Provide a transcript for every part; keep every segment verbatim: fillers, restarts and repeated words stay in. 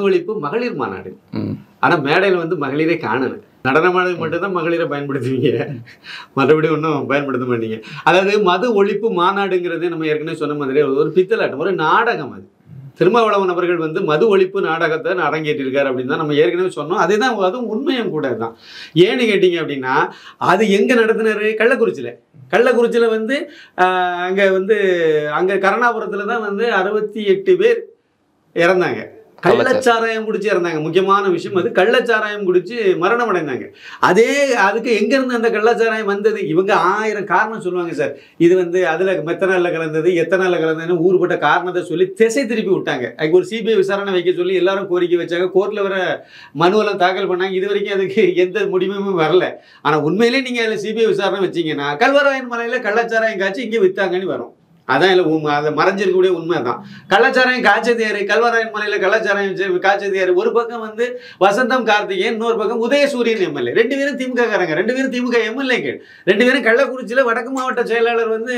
ஒழிப்பு மகளிர் மாநாடு. ஆனா மேடையில் வந்து மகளிரே காணல. நடனமானது மட்டும்தான் மகளிரை பயன்படுத்துவீங்க, மற்றபடி ஒன்றும் பயன்படுத்த மாட்டீங்க. அதாவது மது ஒழிப்பு மாநாடுங்கிறது நம்ம ஏற்கனவே சொன்ன மாதிரி ஒரு பித்தலாட்டம், ஒரு நாடகம். அது திருமாவளவன் அவர்கள் வந்து மது ஒழிப்பு நாடகத்தை அரங்கேற்றிருக்காரு அப்படின்னு தான் நம்ம ஏற்கனவே சொன்னோம். அதுதான், அதுவும் உண்மையும் கூட தான். ஏன்னு கேட்டீங்க அப்படின்னா, அது எங்க நடத்தினாரு? கள்ளக்குறிச்சியில. கள்ளக்குறிச்சியில வந்து அங்க வந்து அங்க கருணாபுரத்துல தான் வந்து அறுபத்தி எட்டு பேர் இறந்தாங்க. கள்ளச்சாராயம் குடிச்சு இறந்தாங்க. முக்கியமான விஷயம் அது. கள்ளச்சாராயம் குடிச்சு மரணம் அடைந்தாங்க. அதே அதுக்கு எங்க இருந்து அந்த கள்ளச்சாராயம் வந்தது? இவங்க ஆயிரம் காரணம் சொல்லுவாங்க சார். இது வந்து அதுல மெத்தனால கலந்தது, எத்தனால கலந்ததுன்னு ஊருப்பட்ட காரணத்தை சொல்லி திசை திருப்பி விட்டாங்க. அதுக்கு ஒரு சிபிஐ விசாரணை வைக்க சொல்லி எல்லாரும் கோரிக்கை வச்சாங்க. கோர்ட்ல வர மனுவெல்லாம் தாக்கல் பண்ணாங்க. இது வரைக்கும் அதுக்கு எந்த முடிவுமே வரல. ஆனா உண்மையிலேயே நீங்க அதுல சிபிஐ விசாரணை வச்சீங்கன்னா கல்வராயன் மலையில கள்ளச்சாராயம் காய்ச்சி இங்கே வித்தாங்கன்னு வரும். அதான் இல்லை உண்மை. அதை மறைஞ்சிருக்கக்கூடிய உண்மை தான். கள்ளச்சாராயம் காய்ச்சது யாரு? கல்வராயன் மலையில கள்ளச்சாராயம் காய்ச்சது யாரு? ஒரு பக்கம் வந்து வசந்தம் கார்த்திகேயன், இன்னொரு பக்கம் உதயசூரியன் எம்எல்ஏ. ரெண்டு பேரும் திமுக காரங்க, ரெண்டு பேரும் திமுக எம்எல்ஏக்கள். ரெண்டு பேரும் கள்ளக்குறிச்சியில வடக்கு மாவட்ட செயலாளர் வந்து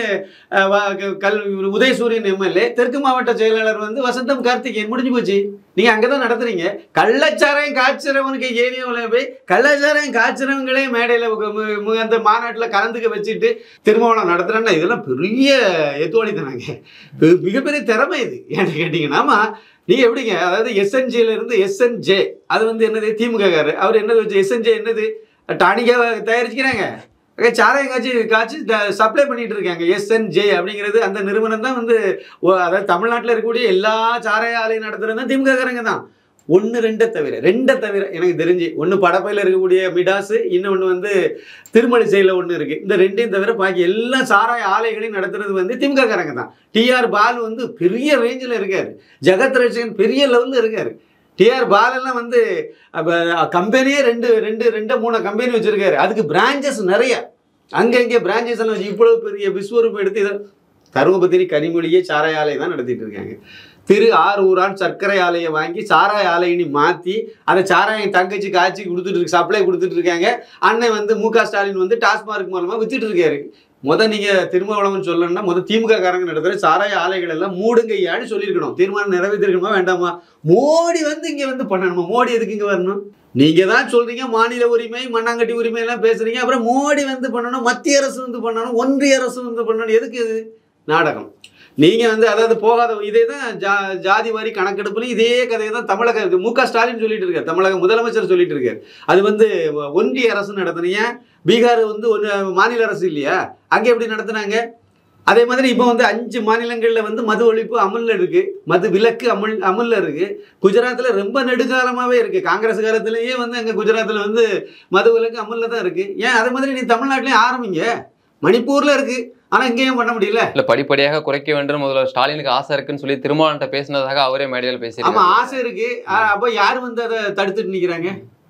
கல் உதயசூரியன் எம்எல்ஏ, தெற்கு மாவட்ட செயலாளர் வந்து வசந்தம் கார்த்திகேயன். முடிஞ்சு போச்சு. நீங்க அங்கதான் நடத்துறீங்க. கள்ளச்சாராயம் காய்ச்சறவனுக்கு ஏரியாவில் போய் கள்ளச்சாராயம் காய்ச்சறவங்களே மேடையில அந்த மாநாட்டில் கலந்துக்க வச்சுட்டு திருமாவளவன் நடத்துறேன்னா இதெல்லாம் பெரிய எத்துவழித்தனாங்க, மிகப்பெரிய திறமை இது. ஏன்னு கேட்டீங்கன்னா நீங்க எப்படிங்க, அதாவது எஸ்என்ஜேல இருந்து எஸ்என்ஜே அது வந்து என்னது? திமுக காரு அவர் என்னது வச்சு எஸ்என்ஜே என்னது டானிக்கா தயாரிச்சுக்கிறாங்க. சாராயம் காய்ச்சி காய்ச்சி சப்ளை பண்ணிட்டு இருக்காங்க. எஸ்என்ஜே அப்படிங்கிறது அந்த நிறுவனம் தான் வந்து, அதாவது தமிழ்நாட்டில் இருக்கக்கூடிய எல்லா சாராய ஆலையும் நடத்துறது தான் திமுக காரங்க தான். ஒன்று ரெண்டை தவிர ரெண்டை தவிர எனக்கு தெரிஞ்சு ஒன்று படப்பையில் இருக்கக்கூடிய மிடாஸு, இன்னொன்று வந்து திருமலிசையில் ஒன்று இருக்குது. இந்த ரெண்டையும் தவிர பாக்கி எல்லா சாராய ஆலைகளையும் நடத்துறது வந்து திமுக காரங்க தான். டிஆர் பாலு வந்து பெரிய ரேஞ்சில் இருக்கார். ஜெகத் ரட்சகன் பெரிய லெவலில் இருக்கார். டிஆர் பாலெல்லாம் வந்து கம்பெனியே ரெண்டு ரெண்டு ரெண்டு மூணு கம்பெனி வச்சுருக்காரு. அதுக்கு பிரான்ச்சஸ் நிறைய, அங்கே இங்கே பிரான்ச்சஸ் எல்லாம் வச்சு இவ்வளோ பெரிய விஸ்வரூபம் எடுத்து இதை தருமபுரி கனிமொழியே சாராய ஆலையை தான் நடத்திட்டு இருக்காங்க. திரு ஆரூரான் சர்க்கரை ஆலையை வாங்கி சாராய ஆலையினி மாற்றி அதை சாராயம் தங்கச்சி காய்ச்சி கொடுத்துட்டு இருக்கு, சப்ளை கொடுத்துட்டு இருக்காங்க. அண்ணன் வந்து மு க ஸ்டாலின் வந்து டாஸ்மார்க் மூலமாக வித்துட்டு இருக்காரு. முதல் நீங்கள் திருமாவளவன் சொல்லணும்னா முதல் திமுக காரங்க நடத்துகிற சாராய ஆலைகள் எல்லாம் மூடுங்கையான்னு சொல்லியிருக்கணும். தீர்மானம் நிறைவேற்றிருக்கணுமா வேண்டாமா? மோடி வந்து இங்கே வந்து பண்ணணுமா? மோடி எதுக்கு இங்கே வரணும்? நீங்கள் தான் சொல்கிறீங்க மாநில உரிமை மண்ணாங்கட்டி உரிமை எல்லாம் பேசுகிறீங்க. அப்புறம் மோடி வந்து பண்ணணும், மத்திய அரசு வந்து பண்ணணும், ஒன்றிய அரசு வந்து பண்ணணும். எதுக்கு இது நாடகம்? நீங்கள் வந்து அதாவது போகாத இதே தான் ஜா ஜாதி வாரி கணக்கெடுப்புலையும் இதே கதையை தான் தமிழக மு க ஸ்டாலின் சொல்லிட்டு இருக்காரு, தமிழக முதலமைச்சர் சொல்லிட்டு இருக்காரு. அது வந்து ஒன்றிய அரசு நடத்தினீங்க, பீகார் வந்து ஒன்று மாநில அரசு இல்லையா, அங்கே எப்படி நடத்துனாங்க? அதே மாதிரி இப்போ வந்து அஞ்சு மாநிலங்களில் வந்து மது ஒழிப்பு அமலில் இருக்குது, மது விலக்கு அமல் அமலில் இருக்குது. குஜராத்தில் ரொம்ப நெடுகாலமாகவே இருக்குது. காங்கிரஸ் காலத்திலேயே வந்து அங்கே குஜராத்தில் வந்து மது விலக்கு அமலில் தான் இருக்குது. ஏன் அதே மாதிரி நீ தமிழ்நாட்டிலையும் ஆரம்பிங்க. மணிப்பூரில் இருக்குது, ஆனால் இங்கேயும் பண்ண முடியல. இல்லை படிப்படியாக குறைக்க வேண்டும் முதல்ல ஸ்டாலினுக்கு ஆசை இருக்குன்னு சொல்லி திருமாவளவன்ட்ட பேசினதாக அவரே மேடையில் பேசி. ஆமாம் ஆசை இருக்குது. அப்போ யார் வந்து அதை தடுத்துட்டு நிற்கிறாங்க?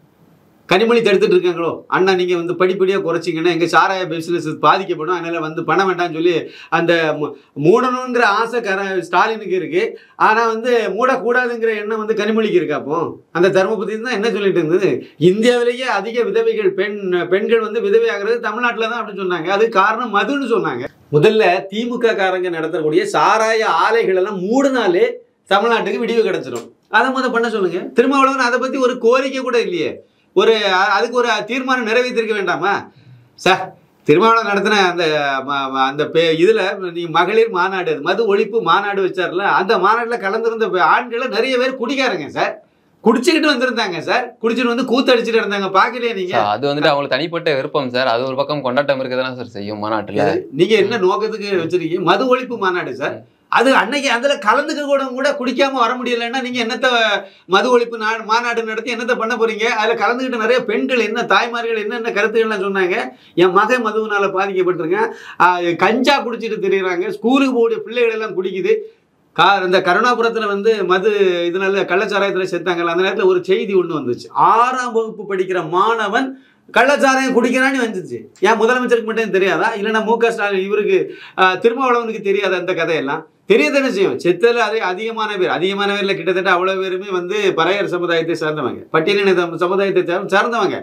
கனிமொழி தடுத்துட்டு இருக்காங்களோ? அண்ணா நீங்கள் வந்து படிப்படியாக குறைச்சிங்கன்னா எங்கள் சாராய பிஸ்னஸ் பாதிக்கப்படும், அதனால் வந்து பண்ண வேண்டாம்னு சொல்லி அந்த மூடணுங்கிற ஆசை கர ஸ்டாலினுக்கு இருக்குது. ஆனால் வந்து மூடக்கூடாதுங்கிற எண்ணம் வந்து கனிமொழிக்கு இருக்கா? அப்போ அந்த தர்மபுரி தான் என்ன சொல்லிட்டு இருந்தது, இந்தியாவிலேயே அதிக விதவைகள் பெண் பெண்கள் வந்து விதவை ஆகிறது தமிழ்நாட்டில் தான் அப்படின்னு சொன்னாங்க. அது காரணம் மதுன்னு சொன்னாங்க. முதல்ல திமுக காரங்க நடத்தக்கூடிய சாராய ஆலைகள் எல்லாம் மூடினாலே தமிழ்நாட்டுக்கு விடிவு கிடைச்சிடும். அதை முதல் பண்ண சொல்லுங்க. திருமாவளவன் அதை பற்றி ஒரு கோரிக்கை கூட இல்லையே, ஒரு அதுக்கு ஒரு தீர்மானம் நிறைவேற்றிருக்க வேண்டாமா சார்? திருமாவளவன் நடத்தின அந்த அந்த இதில் நீங்கள் மகளிர் மாநாடு மது ஒழிப்பு மாநாடு வச்சார்ல, அந்த மாநாட்டில் கலந்துருந்த ஆண்களை நிறைய பேர் குடிக்காரங்க சார், குடிச்சுக்கிட்டு வந்திருந்தாங்க சார். குடிச்சிட்டு வந்து கூத்தடிச்சுட்டு இருந்தாங்க. பார்க்கலையே நீங்க? அது வந்துட்டு அவங்களுக்கு தனிப்பட்ட விருப்பம் சார். அது ஒரு பக்கம் கொண்டாட்டம் இருக்குதானே சார் செய்யும் மாநாட்டில். நீங்க என்ன நோக்கத்துக்கு வச்சிருக்கீங்க? மது ஒழிப்பு மாநாடு சார். அது அன்னைக்கு அதில் கலந்துக்க கூட கூட குடிக்காம வர முடியலைன்னா நீங்கள் என்னத்தை மது ஒழிப்பு நா மாநாடு நடத்தி என்னத்தை பண்ண போறீங்க? அதில் கலந்துக்கிட்ட நிறைய பெண்கள் என்ன தாய்மார்கள் என்னென்ன கருத்துக்கள்லாம் சொன்னாங்க. என் மகன் மதுவினால பாதிக்கப்பட்டிருக்கேன், கஞ்சா குடிச்சிட்டு தெரியுறாங்க, ஸ்கூலுக்கு போகக்கூடிய பிள்ளைகள் எல்லாம் குடிக்குது. கா இந்த கருணாபுரத்தில் வந்து மது இதனால கள்ளச்சாராயத்தில் செத்தாங்கல்ல, அந்த நேரத்தில் ஒரு செய்தி ஒன்று வந்துச்சு. ஆறாம் வகுப்பு படிக்கிற மாணவன் கள்ளச்சாராயம் குடிக்கிறான்னு வந்துச்சு. ஏன் முதலமைச்சருக்கு மட்டும் தெரியாதா? இல்லைன்னா மு க ஸ்டாலின் இவருக்கு திருமாவளவனுக்கு தெரியாத அந்த கதையெல்லாம் தெரியதானே செய்யும். செத்தல அதே அதிகமான பேர் அதிகமான பேரில் கிட்டத்தட்ட அவ்வளோ பேருமே வந்து பறையர் சமுதாயத்தை சார்ந்தவங்க, பட்டியலின சமுதாயத்தை சார்ந்தவங்க.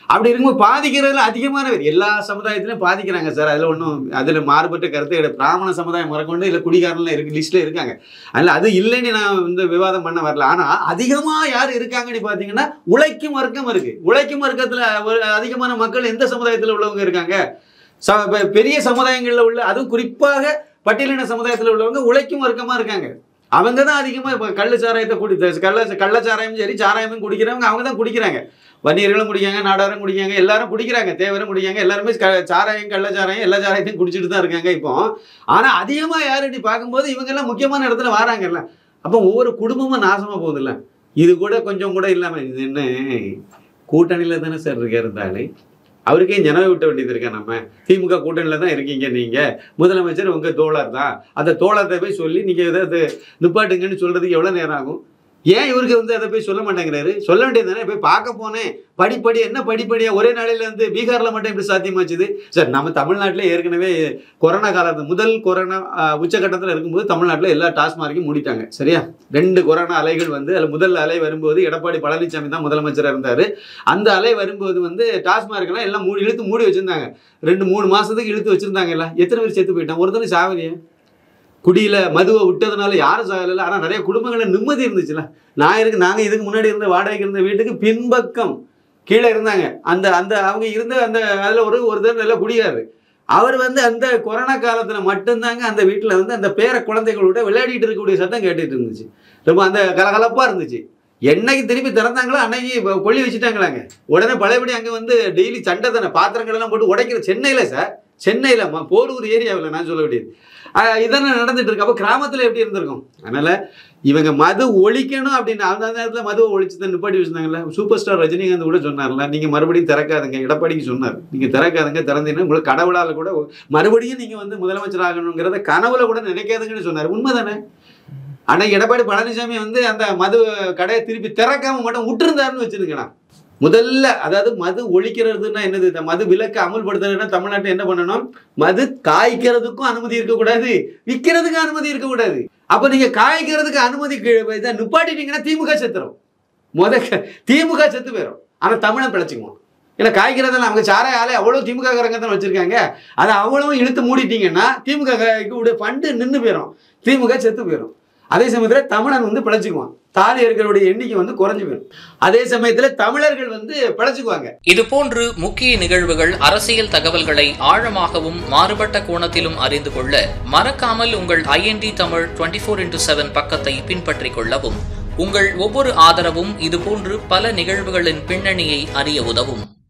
அப்படி இருக்கும்போது பாதிக்கிறதுல அதிகமான பேர் எல்லா சமுதாயத்திலையும் பாதிக்கிறாங்க சார். அதில் ஒன்றும் அதில் மாறுபட்ட கருத்து கிடையாது. பிராமண சமுதாயம் முறக்கொண்டு இல்லை குடிகாரன்லாம் இருக்கு லிஸ்ட்டில் இருக்காங்க. அதில் அது இல்லைன்னு நான் வந்து விவாதம் பண்ண வரல. ஆனால் அதிகமாக யார் இருக்காங்கன்னு பார்த்தீங்கன்னா உழைக்கும் வர்க்கம் இருக்குது. உழைக்கும் வர்க்கத்தில் ஒரு அதிகமான மக்கள் எந்த சமுதாயத்தில் உள்ளவங்க இருக்காங்க? ச பெரிய சமுதாயங்களில் உள்ள, அதுவும் குறிப்பாக பட்டியலின சமுதாயத்தில் உள்ளவங்க உழைக்கும் வர்க்கமாக இருக்காங்க. அவங்க தான் அதிகமாக இப்போ கள்ளு சாராயத்தை குடி கள்ள கள்ளச்சாராயமும் சரி சாராயமும் குடிக்கிறவங்க அவங்க தான் குடிக்கிறாங்க. வன்னியர்களும் குடிக்காங்க, நாடாரும் குடிக்காங்க, எல்லாரும் குடிக்கிறாங்க, தேவரும் குடிக்காங்க, எல்லாருமே க சாராயம் கள்ளச்சாராயம் எல்லா சாராயத்தையும் குடிச்சிட்டு தான் இருக்காங்க இப்போ. ஆனால் அதிகமாக யாருன்னு பார்க்கும்போது இவங்கெல்லாம் முக்கியமான இடத்துல வராங்கல்ல. அப்போ ஒவ்வொரு குடும்பமும் நாசமாக போகுதுல்ல. இது கூட கொஞ்சம் கூட இல்லாமல் இது என்ன கூட்டணியில் தானே சார் இருக்க இருந்தாலே அவருக்கே ஜனவை விட்ட வேண்டியது இருக்கா? நம்ம திமுக கூட்டணியில் தான் இருக்கீங்க, நீங்கள் முதலமைச்சர் உங்கள் தோழர் தான், அந்த தோழத்தை போய் சொல்லி நீங்கள் எதாவது நிப்பாட்டுங்கன்னு சொல்கிறதுக்கு எவ்வளோ நேரம் ஆகும்? ஏன் இவருக்கு வந்து அதை போய் சொல்ல மாட்டேங்கிறாரு? சொல்ல வேண்டியது தானே. போய் பார்க்க போனேன் படிப்படி என்ன படிப்படியா ஒரே நாளையில் வந்து பீகாரில் மட்டும் எப்படி சாத்தியமாச்சுது சார்? நம்ம தமிழ்நாட்டில் ஏற்கனவே கொரோனா காலத்து முதல் கொரோனா உச்சகட்டத்தில் இருக்கும்போது தமிழ்நாட்டில் எல்லா டாஸ்மார்க்கையும் மூடிட்டாங்க. சரியா? ரெண்டு கொரோனா அலைகள் வந்து அதில் முதல் அலை வரும்போது எடப்பாடி பழனிசாமி தான் முதலமைச்சராக இருந்தார். அந்த அலை வரும்போது வந்து டாஸ்மார்க்கெல்லாம் எல்லாம் மூடி இழுத்து மூடி வச்சுருந்தாங்க. ரெண்டு மூணு மாதத்துக்கு இழுத்து வச்சுருந்தாங்கல்ல. எத்தனை பேர் செத்து போயிட்டான்? ஒருத்தனை சாவலியே. குடியில் மதுவை விட்டதுனால யாரும் சாகலை. ஆனால் நிறைய குடும்பங்களில் நிம்மதி இருந்துச்சுல. நான் இருக்கு நாங்கள் இதுக்கு முன்னாடி இருந்த வாடகைக்கு இருந்த வீட்டுக்கு பின்பக்கம் கீழே இருந்தாங்க. அந்த அந்த அவங்க இருந்த அந்த அதில் ஒரு ஒருத்தர் நல்ல குடியாரு. அவர் வந்து அந்த கொரோனா காலத்தில் மட்டும்தாங்க அந்த வீட்டில் வந்து அந்த பேர குழந்தைகளோட விளையாடிட்டு இருக்கக்கூடிய சத்தம் கேட்டுட்டு இருந்துச்சு. ரொம்ப அந்த கலகலப்பாக இருந்துச்சு. என்னைக்கு திருப்பி திறந்தாங்களோ அன்னைக்கு கொல்லி வச்சுட்டாங்களாங்க. உடனே பழையபடி அங்கே வந்து டெய்லி சண்டை தானே, பாத்திரங்கள் எல்லாம் போட்டு உடைக்கிற. சென்னையில் சார், சென்னையில் போரூர் ஏரியாவில் நான் சொல்ல வேண்டியது இதெல்லாம் நடந்துட்டு இருக்கு. அப்போ கிராமத்தில் எப்படி இருந்திருக்கும்? அதனால இவங்க மது ஒழிக்கணும் அப்படின்னு அந்த நேரத்தில் மதுவை ஒழிச்சு தான் நிப்பாட்டி வச்சிருந்தாங்கல்ல. சூப்பர் ஸ்டார் ரஜினிகாந்த் கூட சொன்னார்ல, நீங்கள் மறுபடியும் திறக்காதுங்க. எடப்பாடிக்கு சொன்னார், நீங்கள் திறக்காதுங்க, திறந்தீங்கன்னா உங்களுக்கு கடவுளால் கூட மறுபடியும் நீங்கள் வந்து முதலமைச்சர் ஆகணுங்கிறத கனவுல கூட நினைக்காதுங்கன்னு சொன்னார். உண்மைதானே? ஆனால் எடப்பாடி பழனிசாமி வந்து அந்த மது கடையை திருப்பி திறக்காம மட்டும் விட்டுருந்தாருன்னு வச்சிருக்கலாம். முதல்ல அதாவது மது ஒழிக்கிறதுனா என்னது? மது விலக்கு அமல்படுத்துறதுன்னா தமிழ்நாட்டில் என்ன பண்ணணும்? மது காய்க்கிறதுக்கும் அனுமதி இருக்கக்கூடாது, விற்கிறதுக்கும் அனுமதி இருக்கக்கூடாது. அப்போ நீங்க காய்க்கிறதுக்கு அனுமதி இதை நிப்பாட்டிட்டீங்கன்னா திமுக செத்துரும். முத திமுக செத்து போயிடும். ஆனால் தமிழன் பிழைச்சிக்குவோம். ஏன்னா காய்க்கிறதெல்லாம் அவங்க சாராய ஆலை அவ்வளோ திமுக காரங்க தான் வச்சிருக்காங்க. அதை அவ்வளவும் இழுத்து மூடிட்டீங்கன்னா திமுக ஃபண்டு நின்று போயிடும், திமுக செத்து போயிடும். அதே சமயத்தில் தமிழன் வந்து பிழைச்சிக்குவான். தாலி இருக்கிறவருடைய எண்ணிக்கை வந்து குறைஞ்சு போயிடும். அதே சமயத்தில் தமிழர்கள் வந்து பிழைச்சுக்குவாங்க. இது போன்று முக்கிய நிகழ்வுகள், அரசியல் தகவல்களை ஆழமாகவும் மாறுபட்ட கோணத்திலும் அறிந்து கொள்ள மறக்காமல் உங்கள் IND Tamil twenty four into seven பக்கத்தை பின்பற்றிக் கொள்ளவும். உங்கள் ஒவ்வொரு ஆதரவும் இதுபோன்று பல நிகழ்வுகளின் பின்னணியை அறிய உதவும்.